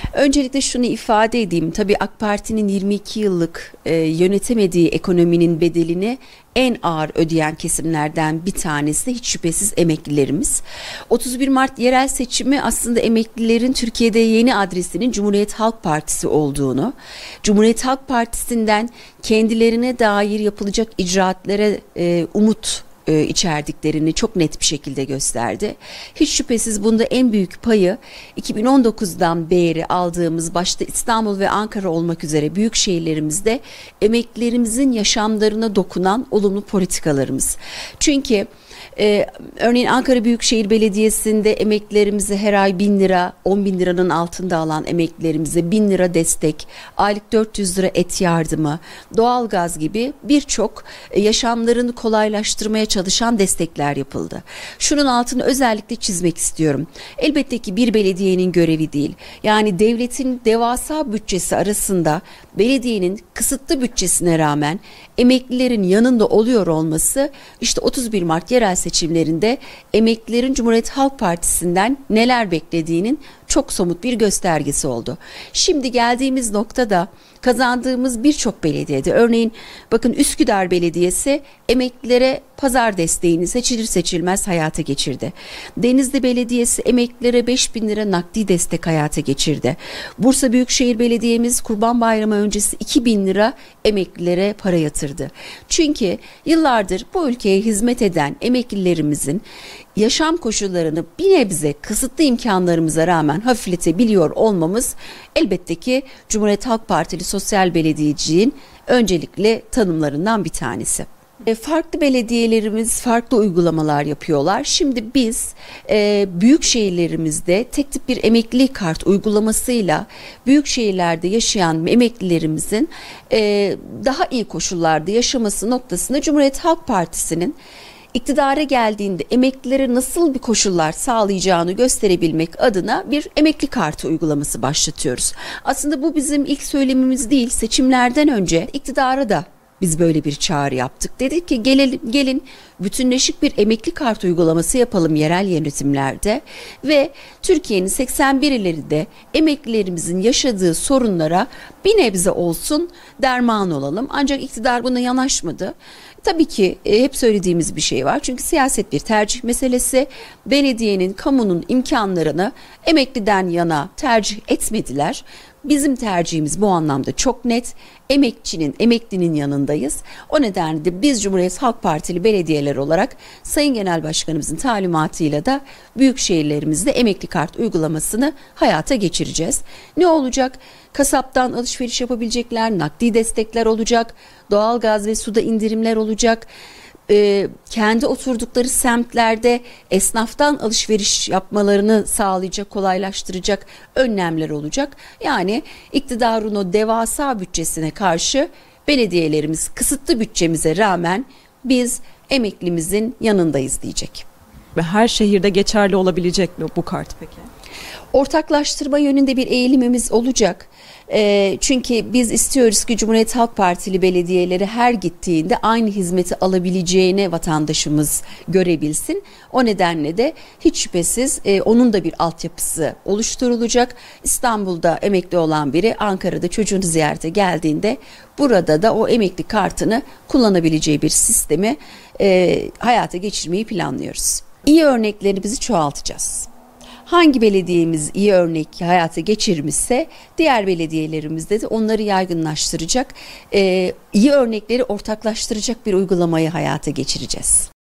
Öncelikle şunu ifade edeyim. Tabii AK Parti'nin 22 yıllık yönetemediği ekonominin bedelini en ağır ödeyen kesimlerden bir tanesi hiç şüphesiz emeklilerimiz. 31 Mart yerel seçimi aslında emeklilerin Türkiye'de yeni adresinin Cumhuriyet Halk Partisi olduğunu, Cumhuriyet Halk Partisi'nden kendilerine dair yapılacak icraatlara umut içerdiklerini çok net bir şekilde gösterdi. Hiç şüphesiz bunda en büyük payı 2019'dan beri aldığımız başta İstanbul ve Ankara olmak üzere büyük şehirlerimizde emeklilerimizin yaşamlarına dokunan olumlu politikalarımız. Çünkü örneğin Ankara Büyükşehir Belediyesi'nde emeklilerimize her ay 1.000 lira, 10.000 liranın altında alan emeklilerimize 1.000 lira destek, aylık 400 lira et yardımı, doğalgaz gibi birçok yaşamlarını kolaylaştırmaya çalışan destekler yapıldı. Şunun altını özellikle çizmek istiyorum. Elbette ki bir belediyenin görevi değil. Yani devletin devasa bütçesi arasında belediyenin kısıtlı bütçesine rağmen emeklilerin yanında oluyor olması işte 31 Mart yerel seçimlerinde emeklilerin Cumhuriyet Halk Partisi'nden neler beklediğinin çok somut bir göstergesi oldu. Şimdi geldiğimiz noktada kazandığımız birçok belediyede, örneğin bakın Üsküdar Belediyesi emeklilere pazar desteğini seçilir seçilmez hayata geçirdi. Denizli Belediyesi emeklilere 5.000 lira nakdi destek hayata geçirdi. Bursa Büyükşehir Belediye'miz Kurban Bayramı öncesi 2.000 lira emeklilere para yatırdı. Çünkü yıllardır bu ülkeye hizmet eden emeklilerimizin yaşam koşullarını bir nebze kısıtlı imkanlarımıza rağmen hafifletebiliyor olmamız elbette ki Cumhuriyet Halk Partili sosyal belediyeciliğin öncelikle tanımlarından bir tanesi. Farklı belediyelerimiz farklı uygulamalar yapıyorlar. Şimdi biz büyük şehirlerimizde tek tip bir emekli kart uygulamasıyla büyük şehirlerde yaşayan emeklilerimizin daha iyi koşullarda yaşaması noktasında Cumhuriyet Halk Partisi'nin iktidara geldiğinde emeklilere nasıl bir koşullar sağlayacağını gösterebilmek adına bir emekli kartı uygulaması başlatıyoruz. Aslında bu bizim ilk söylemimiz değil. Seçimlerden önce iktidara da biz böyle bir çağrı yaptık. Dedik ki gelin bütünleşik bir emekli kart uygulaması yapalım yerel yönetimlerde ve Türkiye'nin 81 illerinde emeklilerimizin yaşadığı sorunlara bir nebze olsun derman olalım. Ancak iktidar buna yanaşmadı. Tabii ki hep söylediğimiz bir şey var. Çünkü siyaset bir tercih meselesi. Belediyenin, kamunun imkanlarını emekliden yana tercih etmediler. Bizim tercihimiz bu anlamda çok net. Emekçinin, emeklinin yanındayız. O nedenle de biz Cumhuriyet Halk Partili belediyeler olarak Sayın Genel Başkanımızın talimatıyla da büyük şehirlerimizde emekli kart uygulamasını hayata geçireceğiz. Ne olacak? Kasaptan alışveriş yapabilecekler, nakdi destekler olacak, doğalgaz ve suda indirimler olacak. Kendi oturdukları semtlerde esnaftan alışveriş yapmalarını sağlayacak, kolaylaştıracak önlemler olacak. Yani iktidarın o devasa bütçesine karşı belediyelerimiz kısıtlı bütçemize rağmen biz emeklimizin yanındayız diyecek. Ve her şehirde geçerli olabilecek mi bu kart peki? Ortaklaştırma yönünde bir eğilimimiz olacak. Çünkü biz istiyoruz ki Cumhuriyet Halk Partili belediyeleri her gittiğinde aynı hizmeti alabileceğine vatandaşımız görebilsin. O nedenle de hiç şüphesiz onun da bir altyapısı oluşturulacak. İstanbul'da emekli olan biri Ankara'da çocuğunu ziyarete geldiğinde burada da o emekli kartını kullanabileceği bir sistemi hayata geçirmeyi planlıyoruz. İyi örneklerimizi çoğaltacağız. Hangi belediyemiz iyi örnek hayata geçirmişse diğer belediyelerimizde de onları yaygınlaştıracak, iyi örnekleri ortaklaştıracak bir uygulamayı hayata geçireceğiz.